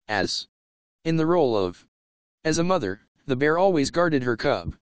as in the role of as a mother, the bear always guarded her cub.